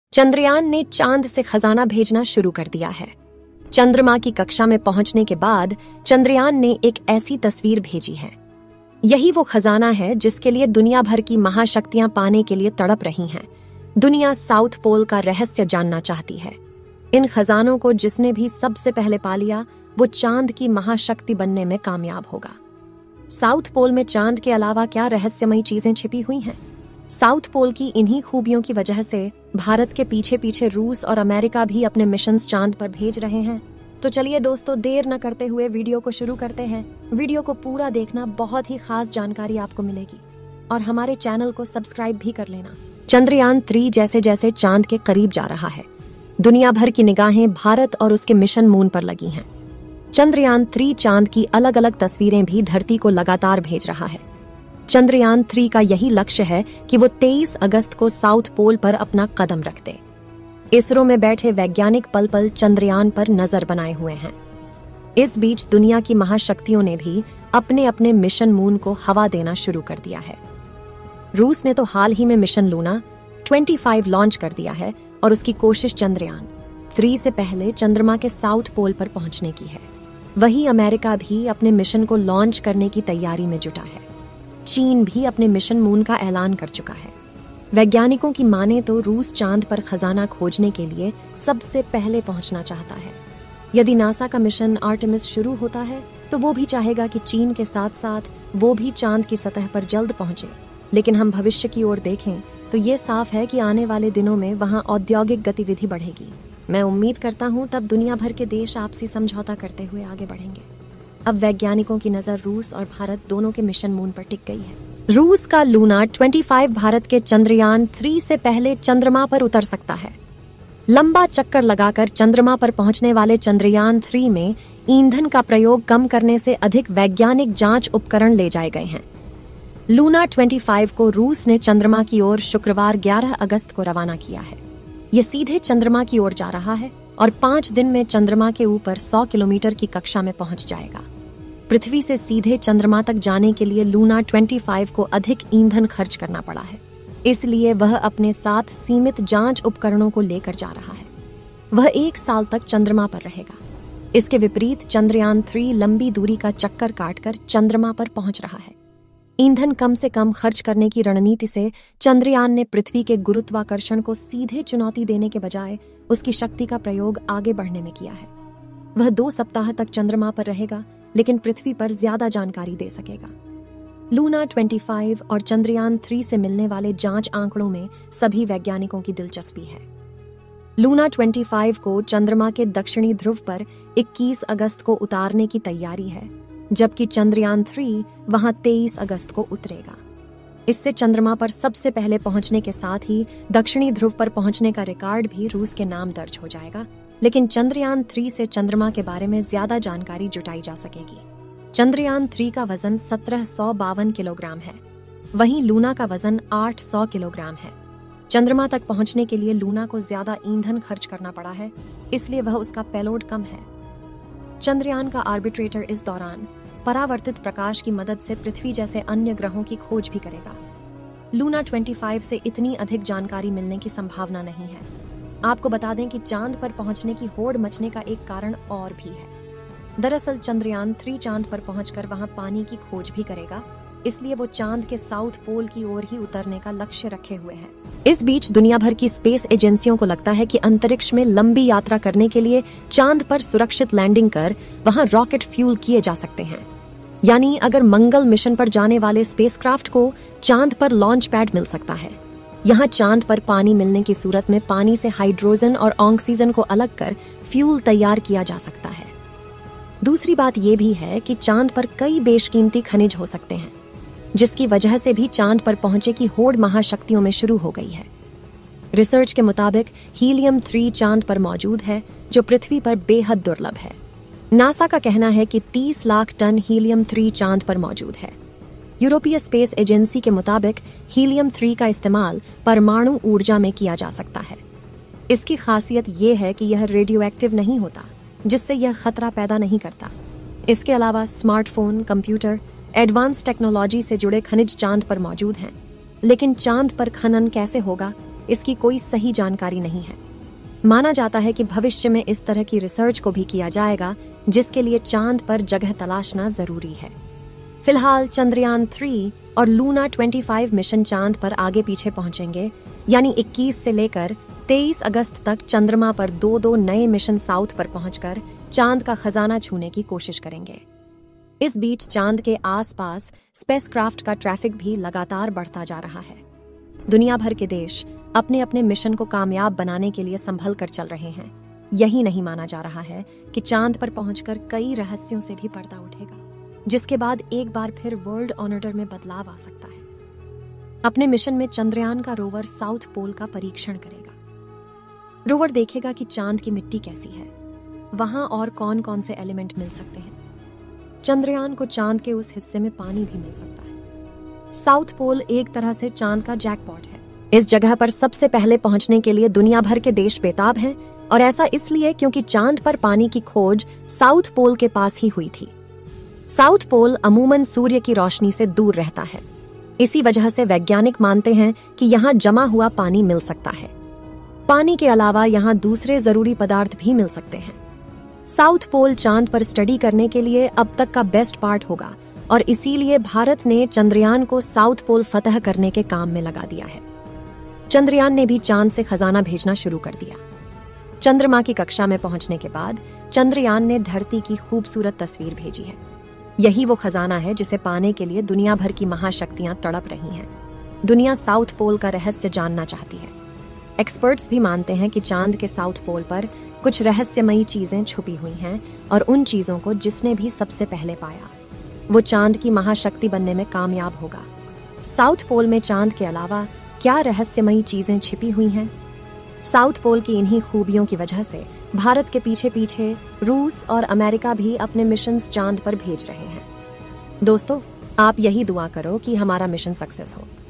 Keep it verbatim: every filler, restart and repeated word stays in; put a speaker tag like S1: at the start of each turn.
S1: चंद्रयान ने चांद से खजाना भेजना शुरू कर दिया है। चंद्रमा की कक्षा में पहुंचने के बाद चंद्रयान ने एक ऐसी तस्वीर भेजी है। यही वो खजाना है जिसके लिए दुनिया भर की महाशक्तियां पाने के लिए तड़प रही हैं। दुनिया साउथ पोल का रहस्य जानना चाहती है। इन खजानों को जिसने भी सबसे पहले पा लिया वो चांद की महाशक्ति बनने में कामयाब होगा। साउथ पोल में चांद के अलावा क्या रहस्यमयी चीजें छिपी हुई हैं? साउथ पोल की इन्हीं खूबियों की वजह से भारत के पीछे पीछे रूस और अमेरिका भी अपने मिशंस चांद पर भेज रहे हैं। तो चलिए दोस्तों, देर न करते हुए वीडियो को शुरू करते हैं। वीडियो को पूरा देखना, बहुत ही खास जानकारी आपको मिलेगी और हमारे चैनल को सब्सक्राइब भी कर लेना। चंद्रयान थ्री जैसे जैसे चांद के करीब जा रहा है, दुनिया भर की निगाहें भारत और उसके मिशन मून पर लगी हैं। चंद्रयान थ्री चांद की अलग अलग तस्वीरें भी धरती को लगातार भेज रहा है। चंद्रयान थ्री का यही लक्ष्य है कि वो तेईस अगस्त को साउथ पोल पर अपना कदम रख दे। इसरो में बैठे वैज्ञानिक पल पल चंद्रयान पर नजर बनाए हुए हैं। इस बीच दुनिया की महाशक्तियों ने भी अपने अपने मिशन मून को हवा देना शुरू कर दिया है। रूस ने तो हाल ही में मिशन लूना पच्चीस लॉन्च कर दिया है और उसकी कोशिश चंद्रयान थ्री से पहले चंद्रमा के साउथ पोल पर पहुंचने की है। वहीं अमेरिका भी अपने मिशन को लॉन्च करने की तैयारी में जुटा है। चीन भी अपने मिशन मून का ऐलान कर चुका है। वैज्ञानिकों की माने तो रूस चांद पर खजाना खोजने के लिए सबसे पहले पहुंचना चाहता है। यदि नासा का मिशन आर्टेमिस शुरू होता है तो वो भी चाहेगा कि चीन के साथ साथ वो भी चांद की सतह पर जल्द पहुंचे। लेकिन हम भविष्य की ओर देखें तो ये साफ है कि आने वाले दिनों में वहां औद्योगिक गतिविधि बढ़ेगी। मैं उम्मीद करता हूं तब दुनिया भर के देश आपसी समझौता करते हुए आगे बढ़ेंगे। अब वैज्ञानिकों की नजर रूस और भारत दोनों के मिशन मून पर टिक गई है। रूस का लूना पच्चीस भारत के चंद्रयान थ्री से पहले चंद्रमा पर उतर सकता है। लंबा चक्कर लगाकर चंद्रमा पर पहुंचने वाले चंद्रयान थ्री में ईंधन का प्रयोग कम करने से अधिक वैज्ञानिक जांच उपकरण ले जाए गए हैं। लूना पच्चीस को रूस ने चंद्रमा की ओर शुक्रवार ग्यारह अगस्त को रवाना किया है। ये सीधे चंद्रमा की ओर जा रहा है और पांच दिन में चंद्रमा के ऊपर सौ किलोमीटर की कक्षा में पहुंच जाएगा। पृथ्वी से सीधे चंद्रमा तक जाने के लिए लूना पच्चीस को अधिक ईंधन खर्च करना पड़ा है, इसलिए वह अपने साथ सीमित जांच उपकरणों को लेकर जा रहा है। वह एक साल तक चंद्रमा पर रहेगा। इसके विपरीत चंद्रयान थ्री लंबी दूरी का चक्कर काटकर चंद्रमा पर पहुंच रहा है। ईंधन कम से कम खर्च करने की रणनीति से चंद्रयान ने पृथ्वी के गुरुत्वाकर्षण को सीधे चुनौती देने के बजाय उसकी शक्ति का प्रयोग आगे बढ़ने में किया है। वह दो सप्ताह तक चंद्रमा पर रहेगा, लेकिन पृथ्वी पर ज्यादा जानकारी दे सकेगा। लूना पच्चीस और चंद्रयान थ्री से मिलने वाले जांच आंकड़ों में सभी वैज्ञानिकों की दिलचस्पी है। लूना पच्चीस को चंद्रमा के दक्षिणी ध्रुव पर इक्कीस अगस्त को उतारने की तैयारी है, जबकि चंद्रयान थ्री वहां तेईस अगस्त को उतरेगा। इससे चंद्रमा पर सबसे पहले पहुंचने के साथ ही दक्षिणी ध्रुव पर पहुंचने का रिकॉर्ड भी रूस के नाम दर्ज हो जाएगा। लेकिन चंद्रयान थ्री से चंद्रमा के बारे में ज्यादा जानकारी जुटाई जा सकेगी। चंद्रयान थ्री का वजन सत्रह सौ बावन किलोग्राम है, वहीं लूना का वजन आठ सौ किलोग्राम है। चंद्रमा तक पहुंचने के लिए लूना को ज्यादा ईंधन खर्च करना पड़ा है, इसलिए वह उसका पेलोड कम है। चंद्रयान का आर्बिट्रेटर इस दौरान परावर्तित प्रकाश की मदद से पृथ्वी जैसे अन्य ग्रहों की खोज भी करेगा। लूना पच्चीस से इतनी अधिक जानकारी मिलने की संभावना नहीं है। आपको बता दें कि चांद पर पहुंचने की होड़ मचने का एक कारण और भी है। दरअसल चंद्रयान थ्री चांद पर पहुंचकर वहां पानी की खोज भी करेगा, इसलिए वो चांद के साउथ पोल की ओर ही उतरने का लक्ष्य रखे हुए हैं। इस बीच दुनिया भर की स्पेस एजेंसियों को लगता है कि अंतरिक्ष में लंबी यात्रा करने के लिए चांद पर सुरक्षित लैंडिंग कर वहां रॉकेट फ्यूल किए जा सकते हैं। यानी अगर मंगल मिशन पर जाने वाले स्पेसक्राफ्ट को चांद पर लॉन्च पैड मिल सकता है। यहाँ चांद पर पानी मिलने की सूरत में पानी से हाइड्रोजन और ऑक्सीजन को अलग कर फ्यूल तैयार किया जा सकता है। दूसरी बात यह भी है कि चांद पर कई बेशकीमती खनिज हो सकते हैं, जिसकी वजह से भी चांद पर पहुंचे की होड़ महाशक्तियों में शुरू हो गई है। रिसर्च के मुताबिक हीलियम थ्री चांद पर मौजूद है, जो पृथ्वी पर बेहद दुर्लभ है। नासा का कहना है कि तीस लाख टन हीलियम थ्री चांद पर मौजूद है। यूरोपीय स्पेस एजेंसी के मुताबिक हीलियम थ्री का इस्तेमाल परमाणु ऊर्जा में किया जा सकता है। इसकी खासियत यह है कि यह रेडियो एक्टिव नहीं होता, जिससे यह खतरा पैदा नहीं करता। इसके अलावा स्मार्टफोन, कंप्यूटर, एडवांस टेक्नोलॉजी से जुड़े खनिज चांद पर मौजूद हैं। लेकिन चांद पर खनन कैसे होगा, इसकी कोई सही जानकारी नहीं है। माना जाता है कि भविष्य में इस तरह की रिसर्च को भी किया जाएगा, जिसके लिए चांद पर जगह तलाशना जरूरी है। फिलहाल चंद्रयान थ्री और लूना पच्चीस मिशन चांद पर आगे पीछे पहुंचेंगे, यानी इक्कीस से लेकर तेईस अगस्त तक चंद्रमा पर दो दो नए मिशन साउथ पर पहुंचकर चांद का खजाना छूने की कोशिश करेंगे। इस बीच चांद के आसपास स्पेसक्राफ्ट का ट्रैफिक भी लगातार बढ़ता जा रहा है। दुनिया भर के देश अपने अपने मिशन को कामयाब बनाने के लिए संभल कर चल रहे हैं। यही नहीं माना जा रहा है कि चांद पर पहुंचकर कई रहस्यों से भी पर्दा उठेगा, जिसके बाद एक बार फिर वर्ल्ड ऑर्डर में बदलाव आ सकता है। अपने मिशन में चंद्रयान का रोवर साउथ पोल का परीक्षण करेगा। रोवर देखेगा कि चांद की मिट्टी कैसी है, वहां और कौन कौन से एलिमेंट मिल सकते हैं। चंद्रयान को चांद के उस हिस्से में पानी भी मिल सकता है। साउथ पोल एक तरह से चांद का जैकपॉट है। इस जगह पर सबसे पहले पहुंचने के लिए दुनिया भर के देश बेताब हैं, और ऐसा इसलिए क्योंकि चांद पर पानी की खोज साउथ पोल के पास ही हुई थी। साउथ पोल अमूमन सूर्य की रोशनी से दूर रहता है। इसी वजह से वैज्ञानिक मानते हैं कि यहाँ जमा हुआ पानी मिल सकता है। पानी के अलावा यहाँ दूसरे जरूरी पदार्थ भी मिल सकते हैं। साउथ पोल चांद पर स्टडी करने के लिए अब तक का बेस्ट पार्ट होगा, और इसीलिए भारत ने चंद्रयान को साउथ पोल फतह करने के काम में लगा दिया है। चंद्रयान ने भी चांद से खजाना भेजना शुरू कर दिया। चंद्रमा की कक्षा में पहुंचने के बाद चंद्रयान ने धरती की खूबसूरत तस्वीर भेजी है। यही वो खजाना है जिसे पाने के लिए दुनिया भर की महाशक्तियां तड़प रही हैं। दुनिया साउथ पोल का रहस्य जानना चाहती है। एक्सपर्ट्स भी मानते हैं कि चांद के साउथ पोल पर कुछ रहस्यमयी चीजें छुपी हुई हैं, और उन चीजों को जिसने भी सबसे पहले पाया वो चांद की महाशक्ति बनने में कामयाब होगा। साउथ पोल में चांद के अलावा क्या रहस्यमयी चीजें छिपी हुई हैं? साउथ पोल की इन्हीं खूबियों की वजह से भारत के पीछे पीछे रूस और अमेरिका भी अपने मिशंस चांद पर भेज रहे हैं। दोस्तों, आप यही दुआ करो कि हमारा मिशन सक्सेस हो।